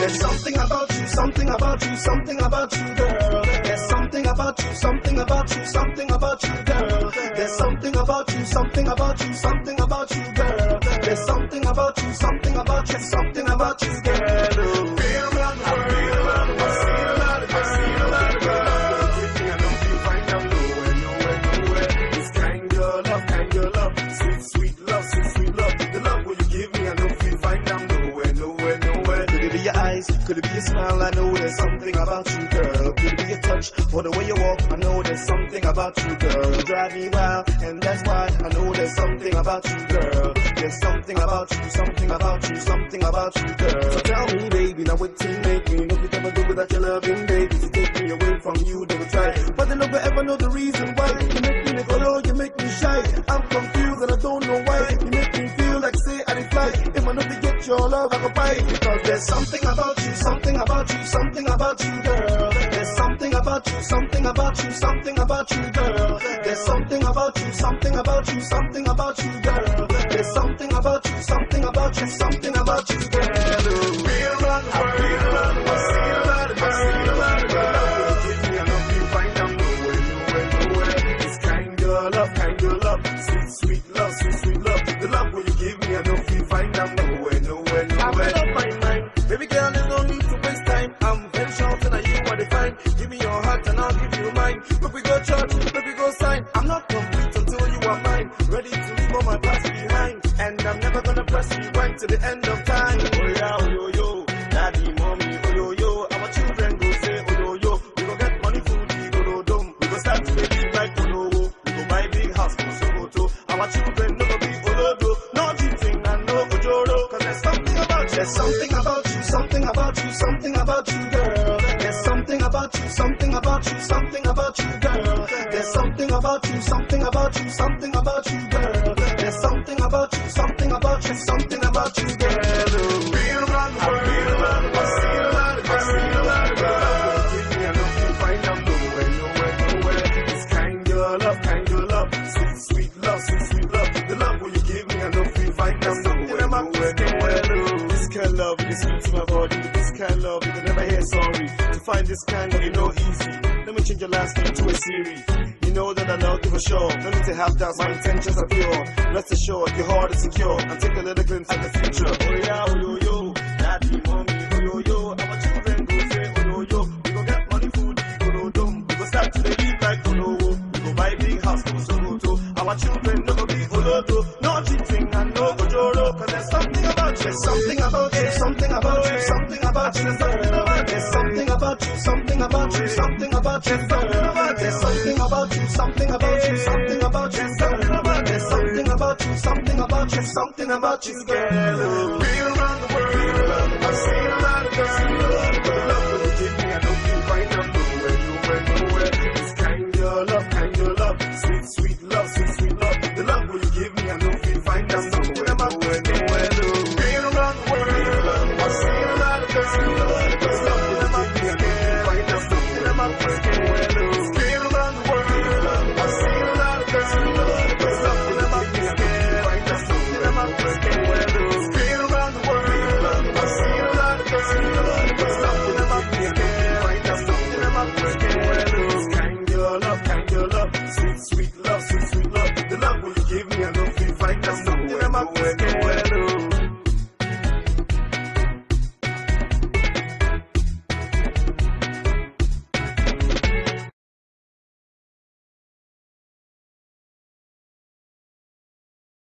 There's something about you, something about you, something about you, girl. There's something about you, something about you, something about you, girl. There's something about you, something about you, something about you, girl. There's something about you, something about you, something about you, girl. Feel around the world, feel around the world, see a lot of girls, see a lot of girls. I don't feel fine, I'm nowhere, nowhere, nowhere. This kind of love, sweet, sweet love, sweet, sweet love. The love will you give me, I don't feel fine, I'm nowhere, nowhere, nowhere. Could it be your eyes? Could it be your smile? I know there's something about you, girl. Could it be your touch or the way you walk? I know there's something about you, girl. You drive me wild, and that's why I know there's something about you, girl. There's something about you, something about you, something about you, girl. So tell me, baby, now what you make me? Nothing ever do without your loving, baby. To take me away from you, they will try, but they never ever know the reason why. You make me go, you make me shy. I'm confused and I don't know why. You make me feel like say I didn't fly. If I never get your love, I go buy. Because there's something about you, something about you, something about you, girl. There's something about you, something about you, something about you, girl. There's something about you, something about you, something about you, girl. There's something about you, something about you, something about you, girl. Feel around the world, feel around the world, see a lot of girls, see a lot of girls. Give me, I don't feel fine, I'm nowhere, nowhere, nowhere. This kind of love, sweet, sweet love, sweet, sweet love. The love will you give me, I don't feel fine, I'm nowhere, nowhere, nowhere. I'm not my mind, baby girl, there's no need to waste time. I'm very sure that you are defined. Give me your heart and I'll give you mine. Look, we go church, look, we go sign. I'm not complete until you are mine. Ready to leave all my past behind, and I'm never gonna press rewind to the end of time. Oh yeah, oh yo yo, daddy, mommy, oh yo yo. Our children go say oh yo yo. We go get money, food, we go do dum. We go start to live like oh no. We go buy big house, go so go to. Our children never be olodo. No cheating and no ojoro. Cause there's something about you, there's something about you, something about you, something about you, girl. There's something about you, something about you, something about you, girl. There's something about you, something about you, something about you, girl. There's something about you, something about you, something about you, girl. Feel around the world, feel around the world, see a lot of girls, see a lot of girls. Give me, I don't feel fine, I'm nowhere, nowhere, nowhere. This kind of love, sweet, sweet love, sweet, sweet love. The love will you give me, I don't feel fine, I'm nowhere, nowhere, nowhere. This kind of love, it's sweet to my body. This kind of love, you can never hear sorry. To find this kind of, you know, easy. Let me change your last name to a series. You know that I love you for sure. No need to have doubts, my intentions are pure. Rest assured, your heart is secure. And take a little glimpse at the future. Oh yeah, oh yo yo, daddy, mommy, oh yo yo. Our children go say oh yo yo. We go get money, food, we go do dum. We go start to live like oh no. We go buy big house, go so go to. Our children never be olodo. No cheating and no ojoro. Cause there's something about you, there's something about you, something about you, something about you, something about you. There's something about you, something about you, something about you, something about you. There's something about you, something about you, something about you, something about you. There's something about you, something about you, something about you, girl. Feel